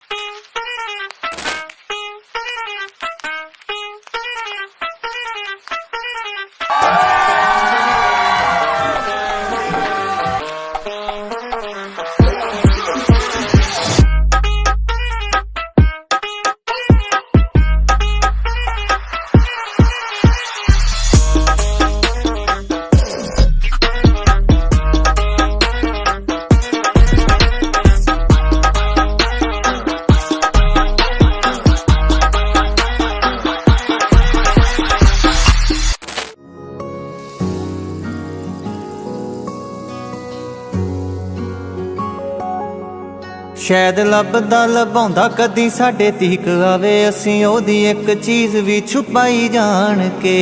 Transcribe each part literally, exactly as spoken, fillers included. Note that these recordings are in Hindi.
शायद लभदा लभाउंदा कदी साडे तीक आवे, असीं ओदी एक चीज़ भी छुपाई जान के।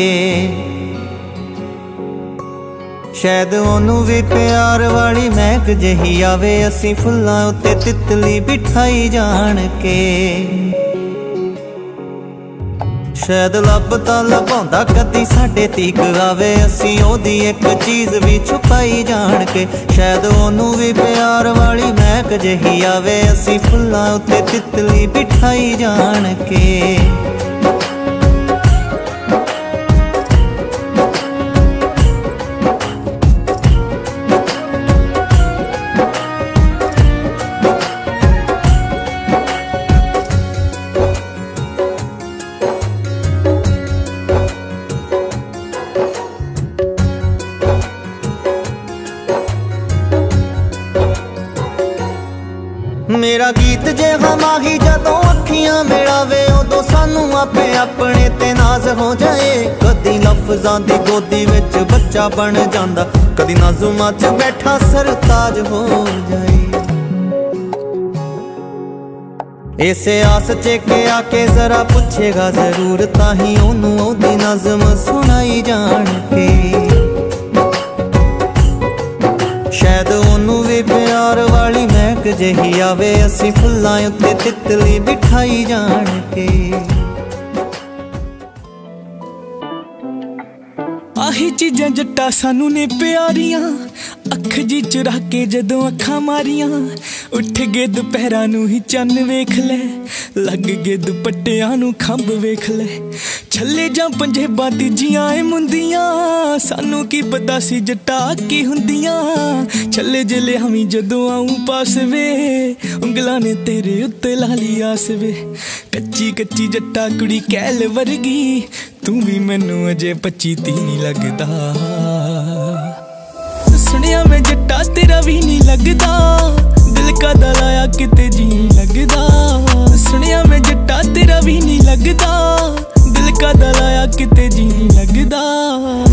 शायद ओनू भी प्यार वाली महक जही आवे, असीं फुल्लां उत्ते तितली बिठाई जान के। शायद लभदा लभाउंदा कदी साडे तीक आवे, असीं ओदी एक चीज़ भी छुपाई जान के। शायद ओनू भी प्यार वाली महक जही आवे, असीं फुल्लां उत्ते तितली बिठाई जान के। मेरा गीत जे हमाही जदों अखियां मिलावे, उदों सानू आपे अपने ते नाज हो जाए। कदी लफ्जां दी गोदी विच बच्चा बन जांदा, कदी नाज़ुमां च बैठा सरताज हो जाए। इसे आस च के आके जरा पुछेगा जरूर, ताही ओनू ओदी नज़म सुनाई जान के। शायद ओनू भी प्यार वाली महक जही आवे, असीं फुल्लां उत्ते तितली बिठाई जान के। आही चीज़ां जट्टा सानू ने प्यारियां, अख जी चुरा के जदों अखां मारियां। उठ गए दुपहरा नू ही चन्न वेख ले, लग गए दुपट्टियां नू खंभ वेख ले। छले जां पंजेबां तीजियां ए मुंदियां, सानू की पता सी जट्टा की हुंदियां। छले जले हमी जदों आऊं पास वे, उंगलां ने तेरे उत्ते लाली आस वे। कच्ची कच्ची जट्टा कुड़ी कैल वर्गी, तू भी मैनू अजे पच्ची ती नहीं लगदा। सुनिया मैं जट्टा तेरा भी नहीं लगदा, दिल का दलाया किते जी नहीं लगदा। सुनिया मैं जट्टा तेरा भी नहीं लगदा, दिल का दलाया किते जी नहीं लगदा।